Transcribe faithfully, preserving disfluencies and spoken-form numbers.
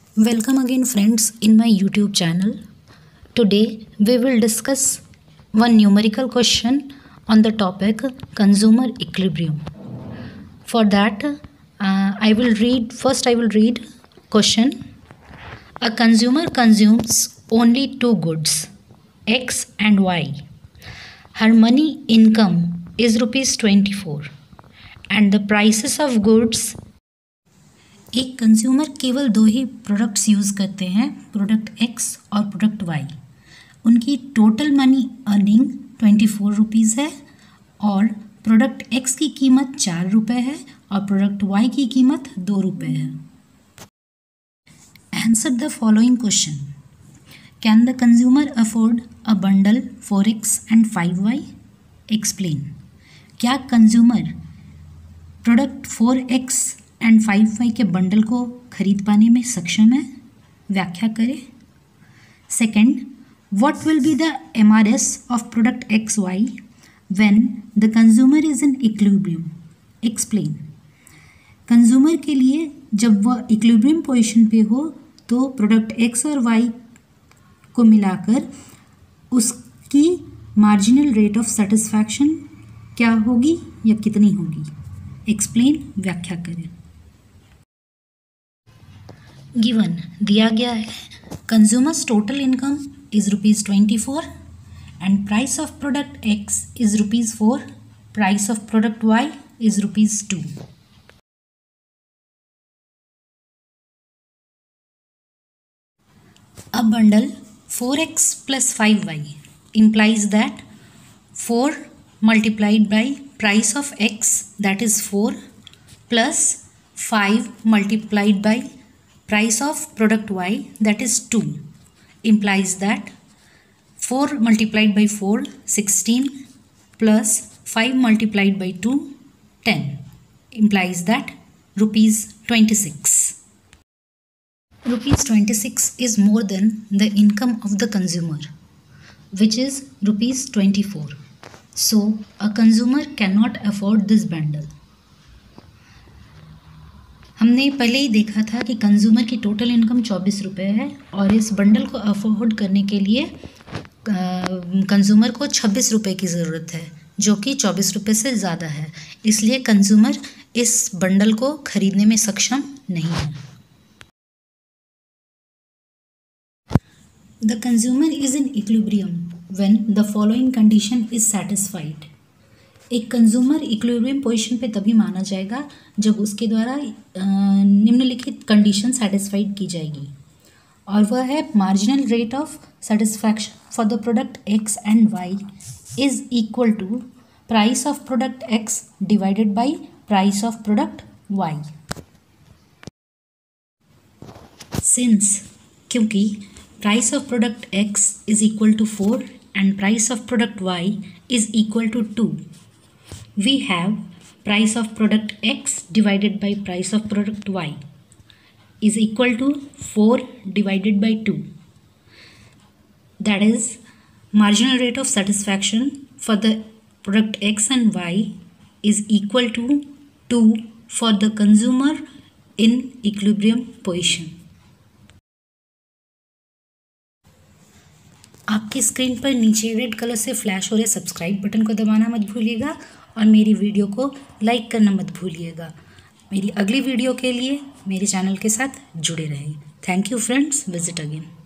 Welcome again friends in my YouTube channel. Today we will discuss one numerical question on the topic consumer equilibrium. For that uh, I will read first I will read question. A consumer consumes only two goods, X and Y. Her money income is rupees twenty-four and the prices of goods. एक consumer केवल दो ही products use करते हैं, product X और product Y. उनकी total money earning twenty four rupees है और प्रोडक्ट एक्स की कीमत चार रुपये है और प्रोडक्ट वाई की कीमत दो रुपये है. Answer the following question. Can the consumer afford a bundle four X and five Y? Explain. क्या consumer product four X and five Y के बंडल को खरीद पाने में सक्षम है? व्याख्या करें. Second, what will be the M R S of product X Y when the consumer is in equilibrium? Explain. Consumer के लिए जब वह इक्विलिब्रियम पोजीशन पे हो तो प्रोडक्ट एक्स और वाई को मिलाकर उसकी मार्जिनल रेट ऑफ सेटिस्फैक्शन क्या होगी या कितनी होगी? एक्सप्लेन. व्याख्या करें. गिवन दिया गया है consumer's total income is rupees twenty four and price of product X is rupees four, price of product Y is rupees two. A bundle four x plus five y implies that four multiplied by price of x, that is four, plus five multiplied by price of product y, that is two, implies that four multiplied by four, sixteen, plus five multiplied by two, ten, implies that rupees twenty-six. Rupees twenty-six is more than the income of the consumer, which is rupees twenty-four. So a consumer cannot afford this bundle. हमने पहले ही देखा था कि consumer की total income चौबीस रुपये है और इस बंडल को अफोर्ड करने के लिए कंज्यूमर को छब्बीस रुपये की ज़रूरत है, जो कि चौबीस रुपये से ज़्यादा है. इसलिए कंज्यूमर इस बंडल को खरीदने में सक्षम नहीं है. The consumer is in equilibrium when the following condition is satisfied. एक कंज्यूमर इक्विलिब्रियम पोजीशन पे तभी माना जाएगा जब उसके द्वारा निम्नलिखित कंडीशन सेटिस्फाइड की जाएगी और वह है marginal rate of satisfaction for the product X and Y is equal to price of product X divided by price of product Y. Since क्योंकि price of product X is equal to four and price of product Y is equal to two, we have price of product x divided by price of product y is equal to four divided by two. That is, marginal rate of satisfaction for the product x and y is equal to two for the consumer in equilibrium position. आपकी screen पर नीचे red colour से flash हो रहे subscribe button को दबाना मत भूलिएगा और मेरी वीडियो को लाइक करना मत भूलिएगा. मेरी अगली वीडियो के लिए मेरे चैनल के साथ जुड़े रहें. Thank you friends. Visit again.